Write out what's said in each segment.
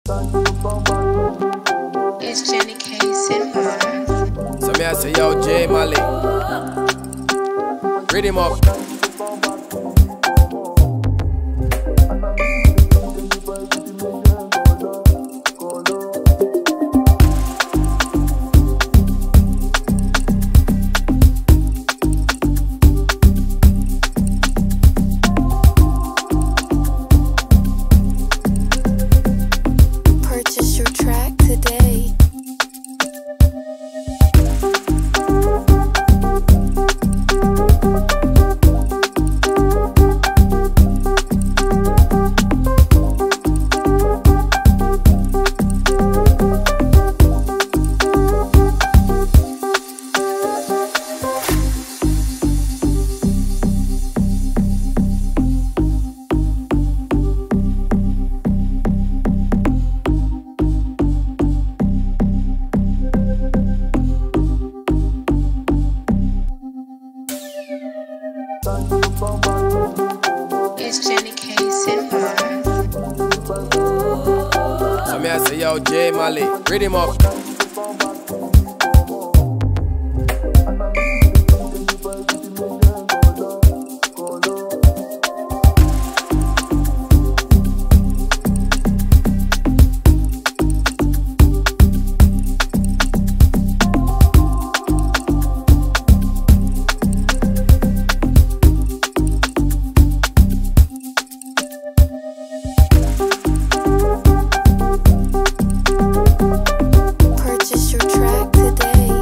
It's Genekay, SImba. So me I say, yo, Jaemally, read him up. Purchase your track today. It's Genekay, SImba. So me I say, yo, Jaemally, read him up. Purchase your track today.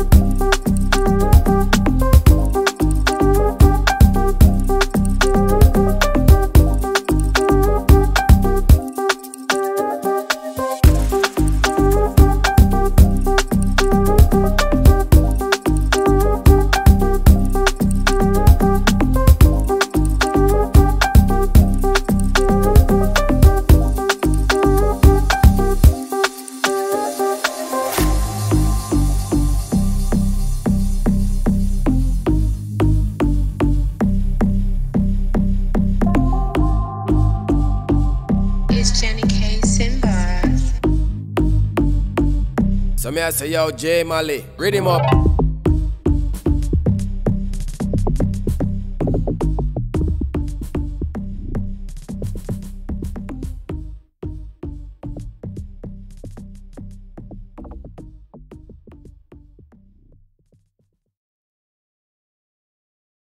It's Genekay, SImba. So me I say, yo, Jaemally, read him up.